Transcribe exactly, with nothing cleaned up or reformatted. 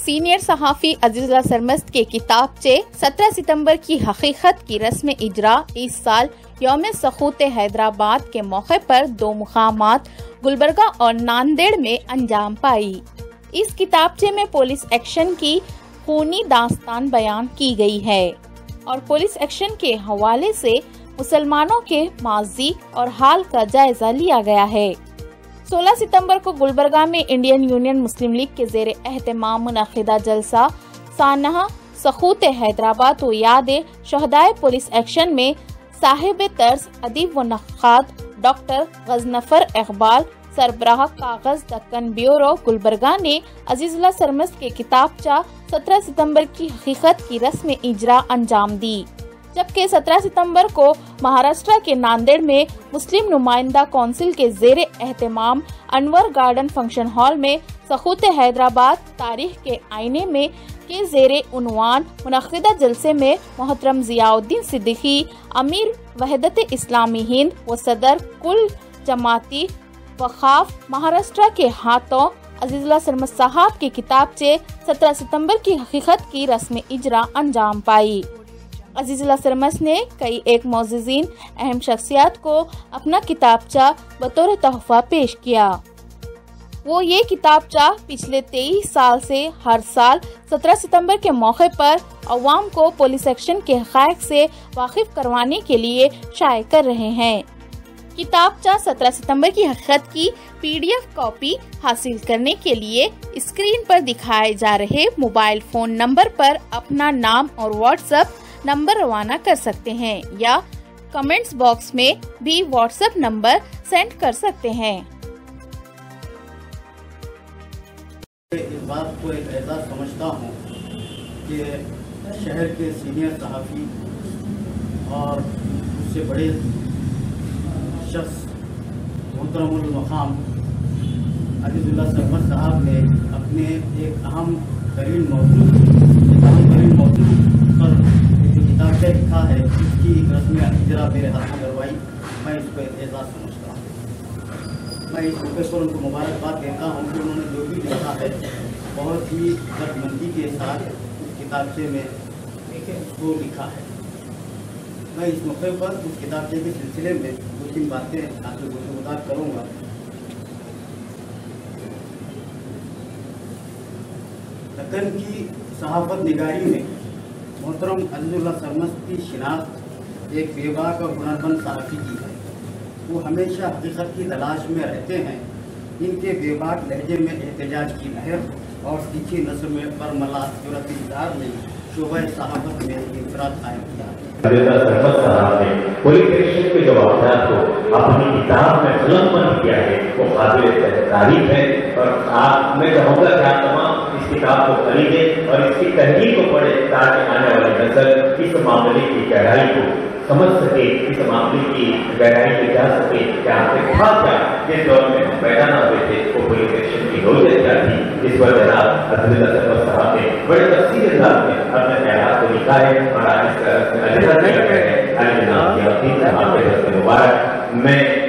Senior صحافی عزیزاللہ سرمست کے کتابچے سترہ ستمبر کی حقیقت کی رسم اجرا اس سال یوم سقوط حیدرآباد کے موقع پر دو مقامات گلبرگہ اور ناندیڑ میں انجام پائی۔ اس کتابچے میں پولیس ایکشن کی خونی داستان بیان کی گئی ہے اور پولیس ایکشن کے حوالے سے مسلمانوں کے ماضی اور حال کا جائزہ لیا گیا ہے۔ سولہ ستمبر کو گلبرگہ میں انڈین یونین مسلم لیگ کے زیر اہتمام منعقدہ جلسہ سانحہ سقوط حیدرآباد و یاد شہدائے پولیس ایکشن میں صاحب طرز ادیب و نقاد ڈاکٹر غضنفر اقبال سربراہ کاغذ دکن بیورو گلبرگہ نے عزیزاللہ سرمست کے کتابچہ سترہ ستمبر کی حقیقت کی رسم اجرا انجام دی، جبکہ سترہ ستمبر کو مہاراشٹر کے ناندیڑ میں مسلم نمائندہ کونسل کے زیر اہتمام انور گارڈن فنکشن ہال میں سقوط حیدرآباد تاریخ کے آئینے میں کے زیر عنوان منعقدہ جلسے میں محترم ضیاء الدین صدیقی امیر وحدت اسلامی ہند و صدر کل جماعتی وقاف مہاراشٹر کے ہاتھوں عزیزاللہ سرمست صاحب کے کتابچے سترہ ستمبر کی حقیقت کی رسم اجرا انجام پائی۔ عزیزاللہ سرمست نے کئی ایک معززین اہم شخصیات کو اپنا کتابچہ بطور تحفہ پیش کیا۔ وہ یہ کتابچہ پچھلے تیئیس سال سے ہر سال سترہ ستمبر کے موقع پر عوام کو پولیس ایکشن کے حقائق سے واقف کروانے کے لیے شائع کر رہے ہیں۔ کتابچہ سترہ ستمبر کی حقیقت کی پی ڈی ایف کاپی حاصل کرنے کے لیے اسکرین پر دکھائے جا رہے موبائل فون نمبر پر اپنا نام اور واٹس ایپ نمبر روانہ کر سکتے ہیں یا کمنٹس باکس میں بھی واٹس ایپ نمبر سینڈ کر سکتے ہیں۔ اس بات کو ایک اعزاز سمجھتا ہوں کہ شہر کے سینئر صحافی اور اس سے بڑے شخص محترم المقام عزیزاللہ سرمست صاحب نے اپنے ایک اہم ترین موضوع اہم ترین موضوع پر جو کتابچہ لکھا ہے اس کی رسم اجرا میرے ہاتھ میں کروائی، میں اس کو ایک اعزاز سمجھتا ہوں۔ میں اس موقع پر ان کو مبارکباد دیتا ہوں کہ انہوں نے جو بھی لکھا ہے بہت ہی درمندی کے ساتھ اس کتابچے میں اس کو لکھا ہے۔ میں اس موقع پر اس کتابچے کے سلسلے میں دو تین باتیں آپ سے گفتگو کروں گا۔ دکن کی صحافت نگاری میں محترم عزیزاللہ سرمست کی شناخت ایک بے باک اور ہنرمند صحافی کی ہے۔ وہ ہمیشہ حقیقت کی تلاش میں رہتے ہیں۔ ان کے بے باک لہجے میں احتجاج کی لہر اور تیکھی نثر میں برملا جرأت اظہار نے شعبہ صحافت میں انفراد قائم کیا ہے۔ عزیزاللہ سرمست صاحب نے پولیس ایکشن کے جو واقعات کو اپنی کتاب میں قلم بند کیا ہے وہ قابل تعریف ہے، اور آپ میں کہوں گا کہ آپ تمام اس کتاب کو خریدیں اور اس کی تحریر کو پڑھیں تاکہ آنے والی نسل اس معاملے کی گہرائی کو سمجھ سکے، اس معاملے کی گہرائی میں جا سکے کہ آپ سے تھا کیا جس دور میں ہم پیدا نہ ہوئے تھے، وہ پولیس ایکشن کی نوعیت کیا تھی۔ اس پر جناب عزیزاللہ سرمست صاحب نے بڑے تفصیلی انداز میں اپنے خیالات کو لکھا ہے اور آج اس کا اجرا کیا گیا ہے۔ علی جناب ضیاء الدین صاحب کے مبارک میں